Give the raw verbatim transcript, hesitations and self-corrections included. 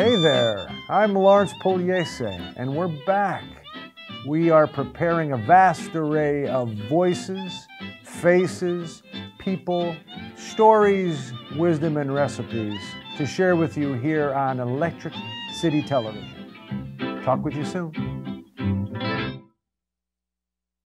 Hey there, I'm Lawrence Pugliese, and we're back. We are preparing a vast array of voices, faces, people, stories, wisdom, and recipes to share with you here on Electric City Television. Talk with you soon.